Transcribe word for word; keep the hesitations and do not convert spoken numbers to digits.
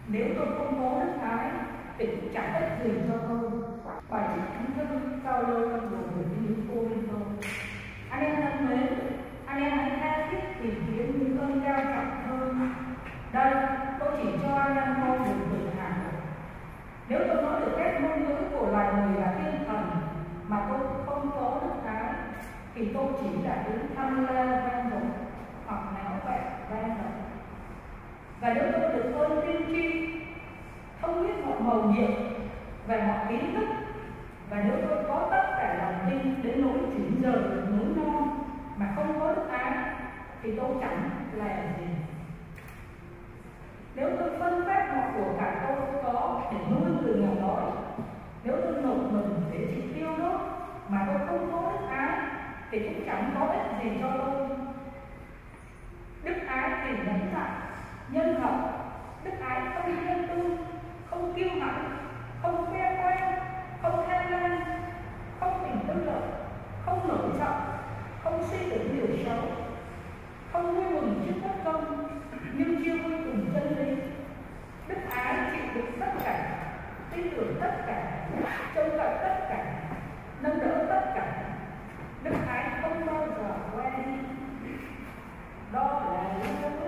Nếu tôi không có đức ái thì cũng chẳng ích gì cho tôi. Bài trích thánh thư cao lôi trong buổi về những cô liên tôi. Anh em thân mến, anh em hãy tha thiết tìm kiếm những cơn cao trọng hơn. Đây, tôi chỉ cho anh em coi được tự hào. Nếu tôi nói được các ngôn ngữ của loài người là thiên thần mà tôi không có đức ái thì tôi chỉ là đứng thăm la vang dội hoặc náo vẹn vang dội. Và nếu tôi được ơn tiên tri, không biết mọi màu nhiệm về mọi kiến thức, và nếu tôi có tất cả lòng tin đến nỗi chuyển giờ được núi non mà không có đức ái thì tôi chẳng là gì. Nếu tôi phân phát mọi của cải tôi có để nuôi người nghèo đói, nếu tôi nộp mình để chỉ tiêu đốt mà tôi không có đức ái thì cũng chẳng có ích gì cho tôi. Đức ái thì nhẫn nại, nhân hậu. Đức ái không ghen tư, không kiêu hãnh, không khoe khoang, không tham lam, không tình tư lợi, không nổi giận, không suy tưởng điều xấu, không vui mừng trước bất công nhưng chưa vui cùng chân lý. Đức ái chịu đựng tất cả, tin tưởng tất cả, trông cậy tất cả, nâng đỡ tất cả. Đức ái không bao giờ quay đi. Đó là